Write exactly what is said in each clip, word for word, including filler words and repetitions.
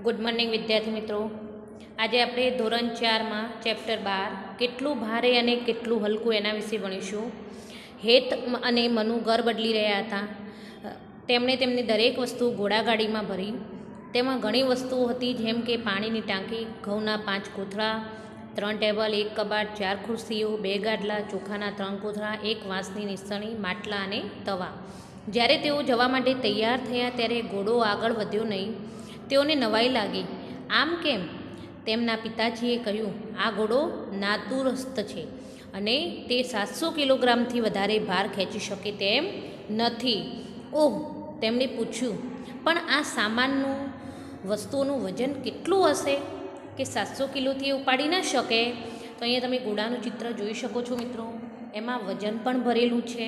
Good morning વિદ્યાર્થી મિત્રો, આજે આપણે ધોરણ ચારમાં ચેપ્ટર બાર કેટલું ભારે અને કેટલું હલકું એના વિશે ભણીશું. હેત અને મનુ ઘર બદલી રહ્યા હતા. તેમણે તેમની દરેક વસ્તુ ઘોડાગાડીમાં ભરી. તેમાં ઘણી વસ્તુઓ હતી, જેમ કે પાણીની ટાંકી, ઘઉંના પાંચ કોથળા, ત્રણ ટેબલ, એક કબાટ, ચાર ખુરશીઓ, બે ગાડલા, ચોખાના ત્રણ કોથળા, એક વાંસની નિસરણી, માટલા અને તવા. જ્યારે તેઓ જવા માટે તૈયાર થયા ત્યારે ઘોડો આગળ વધ્યો નહીં. તેઓને નવાઈ લાગી. આમ કેમ? તેમના પિતાજીએ કહ્યું, આ ઘોડો નાતુરસ્ત છે અને તે સાતસો કિલોગ્રામથી વધારે ભાર ખેંચી શકે તેમ નથી. ઓહ, તેમણે પૂછ્યું, પણ આ સામાનનું વસ્તુઓનું વજન કેટલું હશે કે સાતસો કિલોથી એ ઉપાડી ન શકે? તો અહીંયા તમે ઘોડાનું ચિત્ર જોઈ શકો છો મિત્રો. એમાં વજન પણ ભરેલું છે.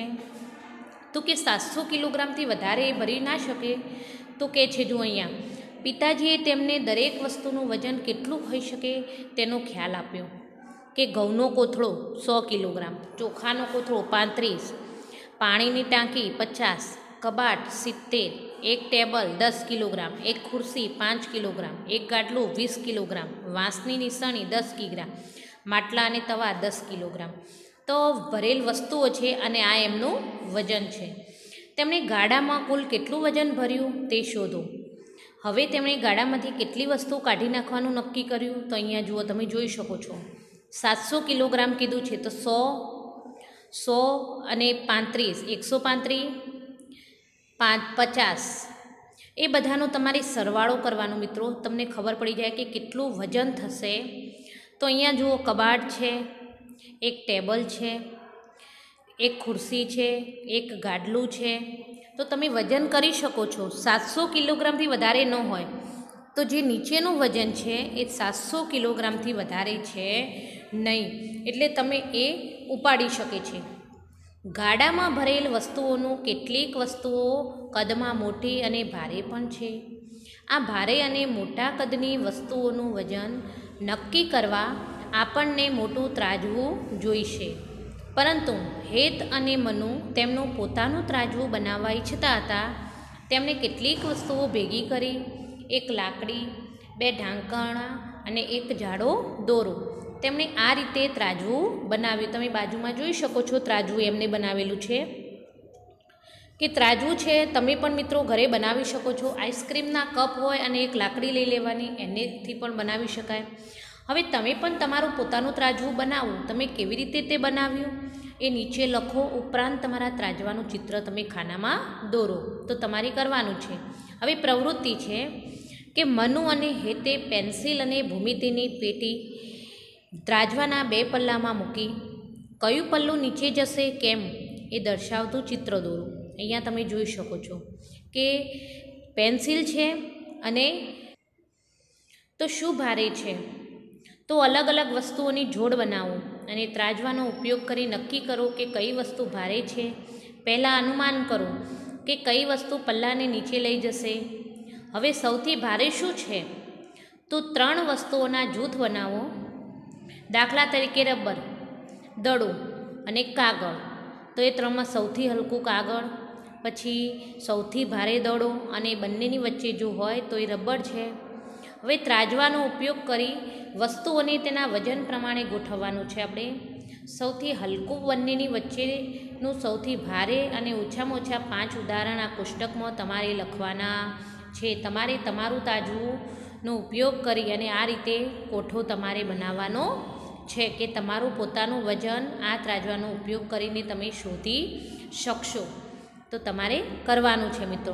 તો કે સાતસો કિલોગ્રામથી વધારે એ ભરી ના શકે. તો કે છે જો અહીંયા પિતાજીએ તેમને દરેક વસ્તુનું વજન કેટલું હોઈ શકે તેનો ખ્યાલ આપ્યો. કે ઘઉંનો કોથળો સો કિલોગ્રામ, ચોખાનો કોથળો પાંત્રીસ, પાણીની ટાંકી પચાસ, કબાટ સિત્તેર, એક ટેબલ દસ કિલોગ્રામ, એક ખુરશી પાંચ કિલોગ્રામ, એક ગાડલું વીસ કિલોગ્રામ, વાંસની નિસરણી દસ કિગ્રા, માટલા અને તવા દસ કિલોગ્રામ. તો ભરેલ વસ્તુઓ છે અને આ એમનું વજન છે. તેમણે ગાડામાં કુલ કેટલું વજન ભર્યું તે શોધો. હવે તેમણે ગાડામાંથી કેટલી વસ્તુઓ કાઢી નાખવાનું નક્કી કર્યું. તો અહીંયા જુઓ, તમે જોઈ શકો છો, સાતસો કિલોગ્રામ કીધું છે. તો સો સો અને પાંત્રીસ, એકસો પાંત્રીસ, પાંચ પચાસ, એ બધાનો તમારે સરવાળો કરવાનો મિત્રો. તમને ખબર પડી જાય કે કેટલું વજન થશે. તો અહીંયા જુઓ, કબાટ છે, એક ટેબલ છે, એક ખુરશી છે, એક ગાડલું છે. તો તમે વજન કરી શકો છો. સાતસો કિલોગ્રામથી વધારે ન હોય તો જે નીચેનું વજન છે એ સાતસો કિલોગ્રામથી વધારે છે નહીં, એટલે તમે એ ઉપાડી શકે છે. ગાડામાં ભરેલ વસ્તુઓનું કેટલીક વસ્તુઓ કદમાં મોટી અને ભારે પણ છે. આ ભારે અને મોટા કદની વસ્તુઓનું વજન નક્કી કરવા આપણને મોટું ત્રાજવું જોઈશે. પરંતુ હેત અને મનુ તેમનું પોતાનું ત્રાજવું બનાવવા ઈચ્છતા હતા. તેમણે કેટલીક વસ્તુઓ ભેગી કરી. એક લાકડી, બે ઢાંકણા અને એક જાડો દોરો. તેમણે આ રીતે ત્રાજવું બનાવ્યું. તમે બાજુમાં જોઈ શકો છો, ત્રાજવું એમને બનાવેલું છે. કે ત્રાજવું છે તમે પણ મિત્રો ઘરે બનાવી શકો છો. આઈસ્ક્રીમના કપ હોય અને એક લાકડી લઈ લેવાની, એનેથી પણ બનાવી શકાય. હવે તમે પણ તમારું પોતાનું ત્રાજવું બનાવો. તમે કેવી રીતે તે બનાવ્યું એ નીચે લખો. ઉપરાંત તમારા ત્રાજવાનું ચિત્ર તમે ખાનામાં દોરો. તો તમારે કરવાનું છે. હવે પ્રવૃત્તિ છે કે મનુ અને હેતે પેન્સિલ અને ભૂમિતિની પેટી ત્રાજવાના બે પલ્લામાં મૂકી. કયું પલ્લું નીચે જશે કેમ એ દર્શાવતું ચિત્ર દોરો. અહીંયા તમે જોઈ શકો છો કે પેન્સિલ છે અને તો શું ભારે છે? તો અલગ અલગ વસ્તુઓની જોડ બનાવો અને ત્રાજવાનો ઉપયોગ કરી નક્કી કરો કે કઈ વસ્તુ ભારે છે. પહેલાં અનુમાન કરો કે કઈ વસ્તુ પલ્લાને નીચે લઈ જશે. હવે સૌથી ભારે શું છે? તો ત્રણ વસ્તુઓના જૂથ બનાવો. દાખલા તરીકે રબર, દડો અને કાગળ. તો એ ત્રણમાં સૌથી હલકું કાગળ, પછી સૌથી ભારે દડો અને બંનેની વચ્ચે જો હોય તો એ રબર છે. હવે ત્રાજવાનો ઉપયોગ કરી વસ્તુઓને તેના વજન પ્રમાણે ગોઠવવાનું છે. આપણે સૌથી હલકું બંનેની વચ્ચેનું સૌથી ભારે અને ઓછામાં ઓછા પાંચ ઉદાહરણ આ કોષ્ટકમાં તમારે લખવાના છે. તમારે તમારું ત્રાજવુંનો ઉપયોગ કરી અને આ રીતે કોઠો તમારે બનાવવાનો છે કે તમારું પોતાનું વજન આ ત્રાજવાનો ઉપયોગ કરીને તમે શોધી શકશો. તો તમારે કરવાનું છે મિત્રો.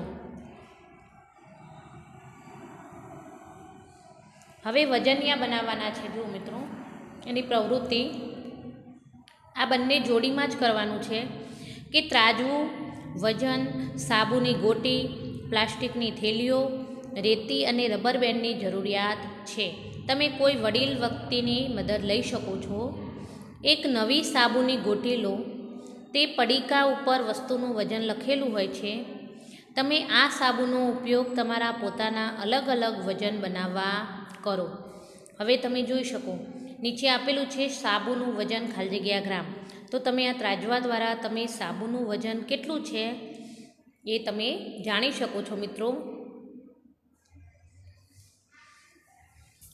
હવે વજનિયા બનાવવાના છે. જુઓ મિત્રો, એની પ્રવૃત્તિ આ બંને જોડીમાં જ કરવાનું છે કે ત્રાજવું, વજન, સાબુની ગોટી, પ્લાસ્ટિકની થેલીઓ, રેતી અને રબર બેન્ડની જરૂરિયાત છે. તમે કોઈ વડીલ વ્યક્તિની મદદ લઈ શકો છો. એક નવી સાબુની ગોટી લો. તે પડીકા ઉપર વસ્તુનું વજન લખેલું હોય છે. તમે આ સાબુનો ઉપયોગ તમારા પોતાના અલગ અલગ વજન બનાવવા કરો. હવે તમે જોઈ શકો, નીચે આપેલું છે સાબુનું વજન ખાલી જગ્યા ગ્રામ. તો તમે આ ત્રાજવા દ્વારા તમે સાબુનું વજન કેટલું છે એ તમે જાણી શકો છો મિત્રો.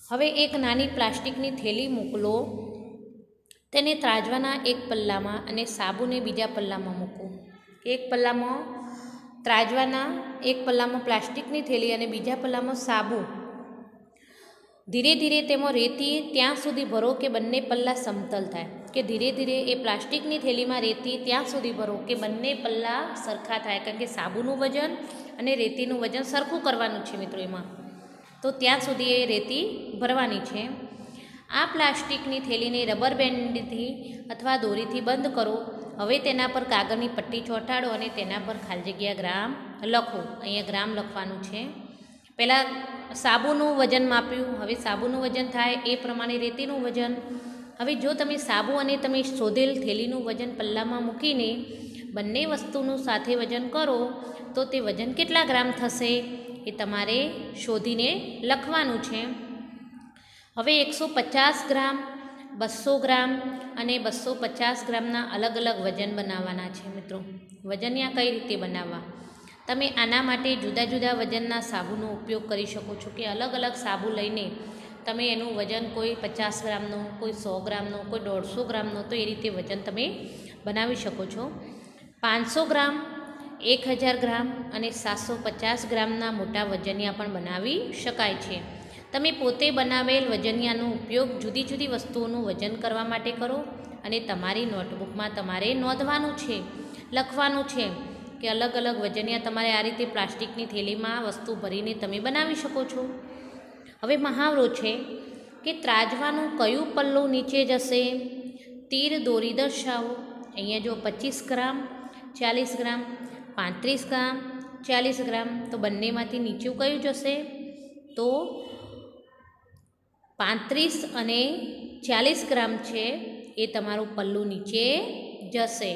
હવે એક નાની પ્લાસ્ટિકની થેલી મોકલો, તેને ત્રાજવાના એક પલ્લામાં અને સાબુને બીજા પલ્લામાં મૂકો. એક પલ્લામાં ત્રાજવાના, એક પલ્લામાં પ્લાસ્ટિકની થેલી અને બીજા પલ્લામાં સાબુ. ધીરે ધીરે તેમાં રેતી ત્યાં સુધી ભરો કે બંને પલ્લા સમતલ થાય. કે ધીરે ધીરે એ પ્લાસ્ટિકની થેલીમાં રેતી ત્યાં સુધી ભરો કે બંને પલ્લા સરખા થાય, કારણ કે સાબુનું વજન અને રેતીનું વજન સરખું કરવાનું છે મિત્રો એમાં. તો ત્યાં સુધી એ રેતી ભરવાની છે. આ પ્લાસ્ટિકની થેલીને રબર બેન્ડથી અથવા દોરીથી બંધ કરો. હવે તેના પર કાગળની પટ્ટી ચોંટાડો અને તેના પર ખાલી જગ્યા ગ્રામ લખો. અહીંયા ગ્રામ લખવાનું છે. પહેલાં સાબુનું વજન માપ્યું, હવે સાબુનું વજન થાય એ પ્રમાણે રેતીનું વજન. હવે જો તમે સાબુ અને તમે શોધેલ થેલીનું વજન પલ્લામાં મૂકીને બંને વસ્તુનું સાથે વજન કરો તો તે વજન કેટલા ગ્રામ થશે એ તમારે શોધીને લખવાનું છે. હવે એકસો પચાસ ગ્રામ, બસો ગ્રામ અને બસો પચાસ ગ્રામના અલગ અલગ વજન બનાવવાના છે મિત્રો. વજનિયા કઈ રીતે બનાવવા? તમે આના માટે જુદા જુદા વજનના સાબુનો ઉપયોગ કરી શકો છો. કે અલગ અલગ સાબુ લઈને તમે એનું વજન કોઈ પચાસ ગ્રામનો, કોઈ સો ગ્રામનો, કોઈ દોઢસો ગ્રામનો, તો એ રીતે વજન તમે બનાવી શકો છો. પાંચસો ગ્રામ, એક હજાર ગ્રામ અને સાતસો પચાસ ગ્રામના મોટા વજનિયા પણ બનાવી શકાય છે. તમે પોતે બનાવેલ વજનિયાનો ઉપયોગ જુદી જુદી વસ્તુઓનું વજન કરવા માટે કરો અને તમારી નોટબુકમાં તમારે નોંધવાનું છે, લખવાનું છે કે અલગ અલગ વજનિયા તમારે આ રીતે પ્લાસ્ટિકની થેલીમાં વસ્તુ ભરીને તમે બનાવી શકો છો. હવે મહાવરો છે કે ત્રાજવાનું કયું પલ્લું નીચે જશે? તીર દોરી દર્શાવો. અહીંયા જો પચીસ ગ્રામ, ચાલીસ ગ્રામ, પાંત્રીસ ગ્રામ, ચાલીસ ગ્રામ, તો બંનેમાંથી નીચું કયું જશે? તો પાંત્રીસ અને ચાલીસ ગ્રામ છે એ તમારું પલ્લું નીચે જશે.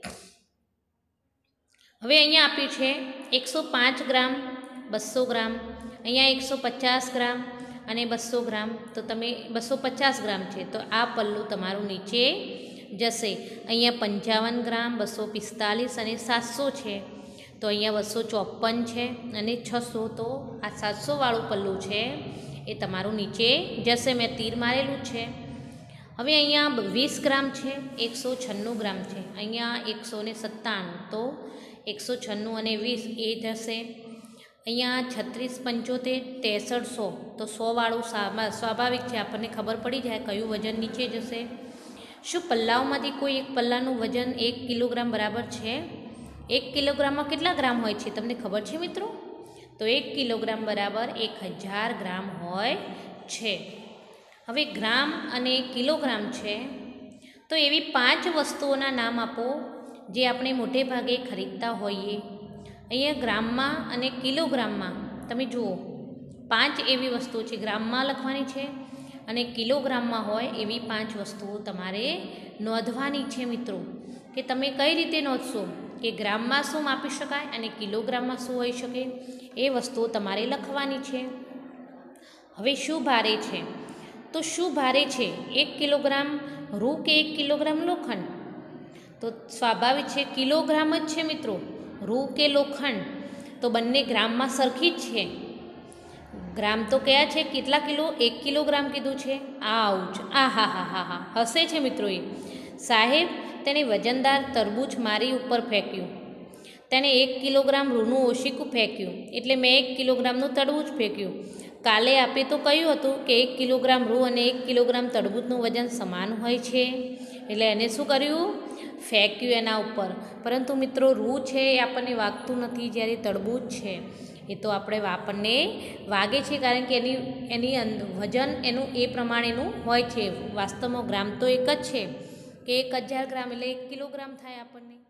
હવે અહીંયા આપ્યું છે એકસો પાંચ ગ્રામ, બસો ગ્રામ, અહીંયા એકસો પચાસ ગ્રામ અને બસો ગ્રામ, તો તમે બસો પચાસ ગ્રામ છે તો આ પલ્લું તમારું નીચે જશે. અહીંયા પંચાવન ગ્રામ, બસો પિસ્તાલીસ અને સાતસો છે તો અહીંયા બસો ચોપન છે અને છસો, તો આ સાતસોવાળું પલ્લું છે એ તમારું નીચે જશે. મેં તીર મારેલું છે. હવે અહીંયા વીસ ગ્રામ છે, એકસો છન્નું ગ્રામ છે, અહીંયા એકસો ને સત્તાણું, તો એકસો છન્નું અને વીસ એ જશે. અહીંયા છત્રીસ, પંચોતેર, ત્રેસઠ, સો, તો સોવાળું સ્વાભાવિક છે, આપણને ખબર પડી જાય કયું વજન નીચે જશે. શું પલ્લાઓમાંથી કોઈ એક પલ્લાનું વજન એક કિલોગ્રામ બરાબર છે? એક કિલોગ્રામમાં કેટલા ગ્રામ હોય છે તમને ખબર છે મિત્રો? તો એક કિલોગ્રામ બરાબર એક હજાર ગ્રામ હોય છે. હવે ગ્રામ અને કિલોગ્રામ છે તો એવી પાંચ વસ્તુઓના નામ આપો જે આપણે મોટે ભાગે ખરીદતા હોઈએ. અહીંયા ગ્રામમાં અને કિલોગ્રામમાં તમે જુઓ પાંચ એવી વસ્તુઓ છે, ગ્રામમાં લખવાની છે અને કિલોગ્રામમાં હોય એવી પાંચ વસ્તુઓ તમારે નોંધવાની છે મિત્રો. કે તમે કઈ રીતે નોંધશો કે ગ્રામમાં શું માપી શકાય અને કિલોગ્રામમાં શું હોઈ શકે એ વસ્તુઓ તમારે લખવાની છે. હવે શું ભારે છે? તો શું ભારે છે? એક કિલોગ્રામ રૂ કે એક કિલોગ્રામ લોખંડ? તો સ્વાભાવિક છે કિલોગ્રામ જ છે મિત્રો. રૂ કે લોખંડ તો બંને ગ્રામમાં સરખી જ છે. ગ્રામ તો કયા છે? કેટલા કિલો? એક કિલોગ્રામ કીધું છે. આઉચ! આ હા હા હા હા હસે છે મિત્રો. એ સાહેબ તેને વજનદાર તરબૂચ મારી ઉપર ફેંક્યું. તેને એક કિલોગ્રામ રૂનું ઓશીકું ફેંક્યું એટલે મેં એક કિલોગ્રામનું તરબૂચ ફેંક્યું. કાલે આપે તો કહ્યું હતું કે એક કિલોગ્રામ રૂ અને એક કિલોગ્રામ તરબૂચનું વજન સમાન હોય છે, એટલે એને શું કર્યું? ફેંક્યું એના ઉપર. પરંતુ મિત્રો રૂ છે એ આપણને વાગતું નથી, જ્યારે તરબૂચ છે એ તો આપણે આપણને વાગે છે, કારણ કે એની એની વજન એનું એ પ્રમાણેનું હોય છે. વાસ્તવમાં ગ્રામ તો એક જ છે કે એક હજાર ગ્રામ એટલે એક કિલોગ્રામ થાય આપણને.